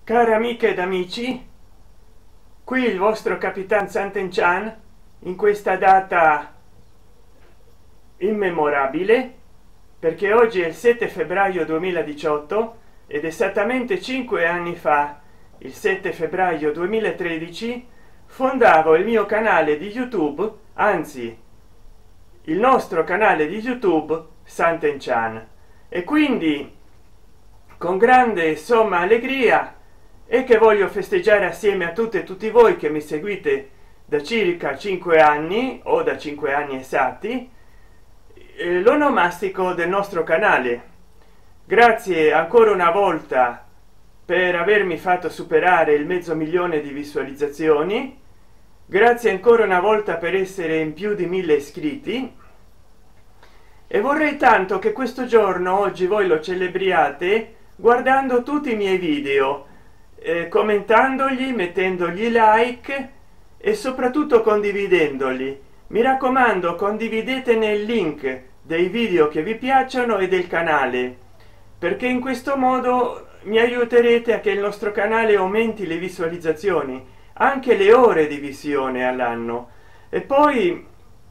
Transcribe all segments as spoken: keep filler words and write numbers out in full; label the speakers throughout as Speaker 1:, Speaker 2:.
Speaker 1: Cari amiche ed amici, qui il vostro Capitan Sant'Enchan in questa data immemorabile, perché oggi è il sette febbraio duemiladiciotto ed esattamente cinque anni fa, il sette febbraio duemilatredici, fondavo il mio canale di YouTube, anzi il nostro canale di YouTube Sant'Enchan, e quindi con grande somma allegria e che voglio festeggiare assieme a tutte e tutti voi che mi seguite da circa cinque anni o da cinque anni esatti, eh, l'onomastico del nostro canale. Grazie ancora una volta per avermi fatto superare il mezzo milione di visualizzazioni, grazie ancora una volta per essere in più di mille iscritti, e vorrei tanto che questo giorno oggi voi lo celebriate guardando tutti i miei video, eh, commentandogli, mettendogli like e soprattutto condividendoli. Mi raccomando, condividetene il link dei video che vi piacciono e del canale, perché in questo modo mi aiuterete a che il nostro canale aumenti le visualizzazioni, anche le ore di visione all'anno. E poi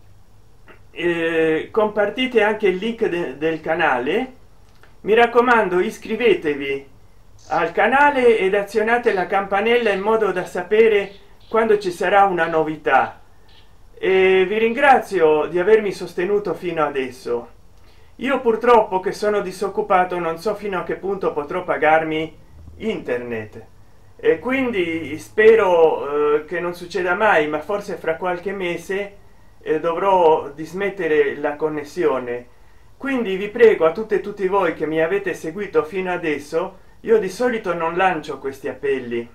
Speaker 1: eh, compartite anche il link de del canale. Mi raccomando, iscrivetevi al canale ed azionate la campanella in modo da sapere quando ci sarà una novità, e vi ringrazio di avermi sostenuto fino adesso. Io purtroppo, che sono disoccupato, non so fino a che punto potrò pagarmi internet, e quindi spero eh, che non succeda mai, ma forse fra qualche mese eh, dovrò dismettere la connessione. Quindi vi prego, a tutte e tutti voi che mi avete seguito fino adesso, io di solito non lancio questi appelli.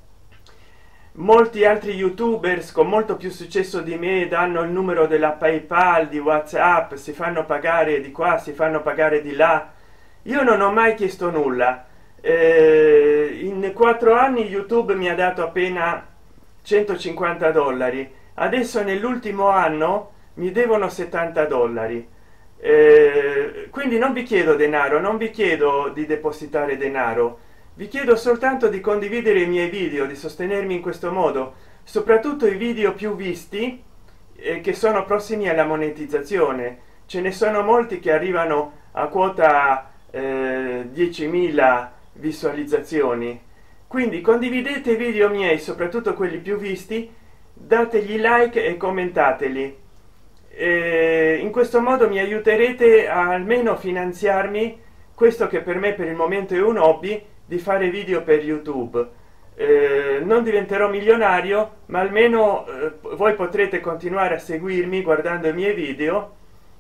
Speaker 1: Molti altri youtubers con molto più successo di me danno il numero della PayPal, di WhatsApp, si fanno pagare di qua, si fanno pagare di là. Io non ho mai chiesto nulla. Eh, in quattro anni YouTube mi ha dato appena centocinquanta dollari. Adesso nell'ultimo anno mi devono settanta dollari. Eh, quindi non vi chiedo denaro, non vi chiedo di depositare denaro, vi chiedo soltanto di condividere i miei video, di sostenermi in questo modo, soprattutto i video più visti eh, che sono prossimi alla monetizzazione. Ce ne sono molti che arrivano a quota eh, diecimila visualizzazioni, quindi condividete i video miei, soprattutto quelli più visti, dategli like e commentateli. E in questo modo mi aiuterete a almeno finanziarmi questo che per me per il momento è un hobby, di fare video per YouTube. Eh, non diventerò milionario, ma almeno eh, voi potrete continuare a seguirmi guardando i miei video,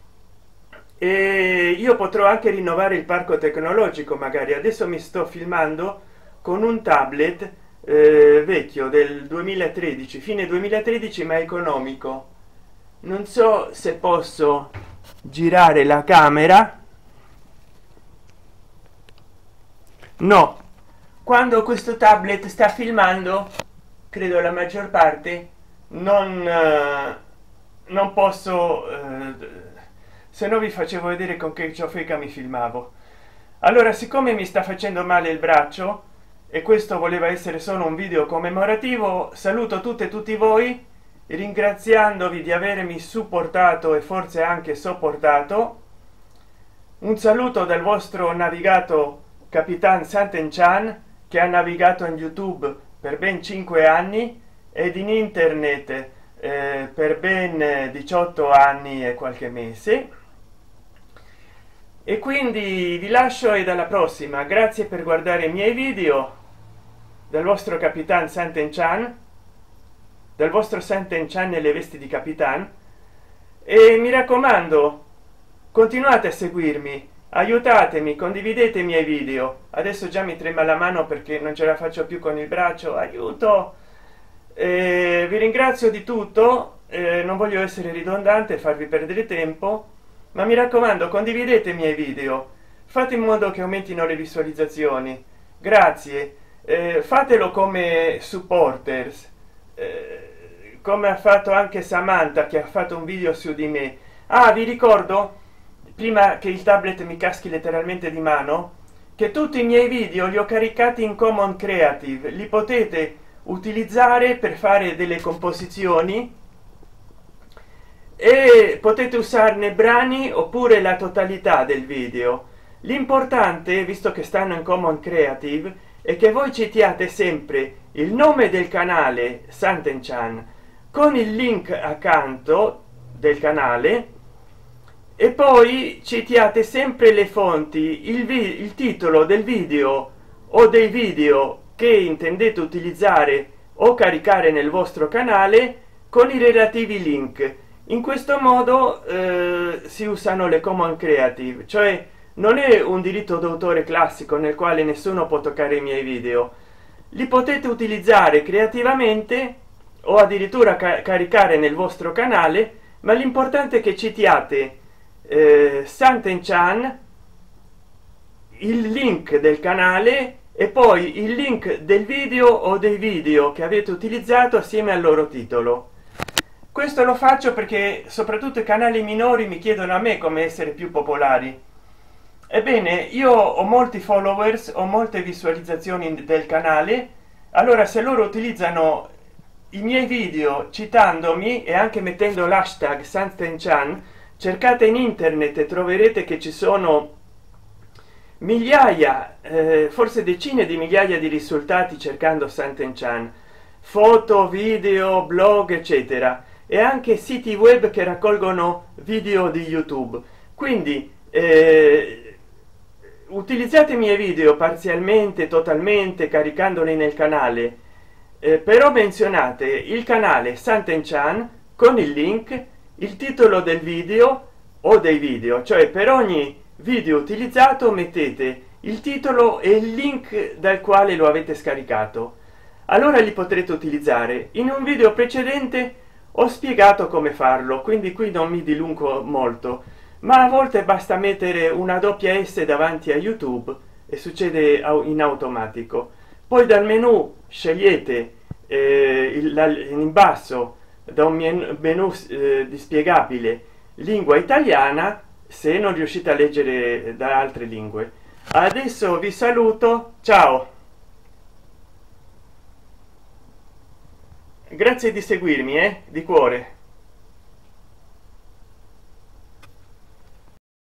Speaker 1: e io potrò anche rinnovare il parco tecnologico. Magari adesso mi sto filmando con un tablet eh, vecchio del duemilatredici, fine duemilatredici, ma economico. Non so se posso girare la camera. No, quando questo tablet sta filmando, credo la maggior parte, non eh, non posso, eh, se no vi facevo vedere con che ciofeca mi filmavo. Allora, siccome mi sta facendo male il braccio e questo voleva essere solo un video commemorativo, saluto tutte e tutti voi, ringraziandovi di avermi supportato e forse anche sopportato. Un saluto dal vostro navigato Capitan Sant'Enchan, che ha navigato in YouTube per ben cinque anni ed in internet eh, per ben diciotto anni e qualche mese. E quindi vi lascio e alla prossima. Grazie per guardare i miei video. Dal vostro Capitan Sant'Enchan, dal vostro Sant'Enchan nelle vesti di Capitan, e mi raccomando, continuate a seguirmi, aiutatemi, condividete i miei video. Adesso già mi trema la mano perché non ce la faccio più con il braccio, aiuto. Eh, vi ringrazio di tutto, eh, non voglio essere ridondante e farvi perdere tempo, ma mi raccomando, condividete i miei video, fate in modo che aumentino le visualizzazioni. Grazie. Eh, fatelo come supporters, eh, come ha fatto anche Samantha, che ha fatto un video su di me. Ah, vi ricordo, prima che il tablet mi caschi letteralmente di mano, che tutti i miei video li ho caricati in Common Creative, li potete utilizzare per fare delle composizioni e potete usarne brani oppure la totalità del video. L'importante, visto che stanno in Common Creative, è che voi citiate sempre il nome del canale Santen-chan con il link accanto del canale e poi citiate sempre le fonti, il, il titolo del video o dei video che intendete utilizzare o caricare nel vostro canale con i relativi link. In questo modo eh, si usano le Common Creative, cioè non è un diritto d'autore classico nel quale nessuno può toccare i miei video. Li potete utilizzare creativamente o addirittura ca caricare nel vostro canale, ma l'importante è che citiate eh, Santen-chan, il link del canale e poi il link del video o dei video che avete utilizzato assieme al loro titolo. Questo lo faccio perché soprattutto i canali minori mi chiedono a me come essere più popolari. Ebbene, io ho molti followers, ho molte visualizzazioni del canale, allora se loro utilizzano i miei video citandomi e anche mettendo l'hashtag Santen-chan, cercate in internet e troverete che ci sono migliaia, eh, forse decine di migliaia di risultati cercando Santen-chan, foto, video, blog, eccetera, e anche siti web che raccolgono video di YouTube. Quindi eh, utilizzate i miei video parzialmente, totalmente, caricandoli nel canale, eh, però menzionate il canale Santen-chan con il link, il titolo del video o dei video, cioè per ogni video utilizzato mettete il titolo e il link dal quale lo avete scaricato. Allora li potrete utilizzare. In un video precedente ho spiegato come farlo, quindi qui non mi dilungo molto, ma a volte basta mettere una doppia S davanti a YouTube e succede in automatico. Poi dal menu scegliete eh, il, la, in basso da un menu eh, dispiegabile lingua italiana se non riuscite a leggere da altre lingue. Adesso vi saluto, ciao, grazie di seguirmi, eh, di cuore.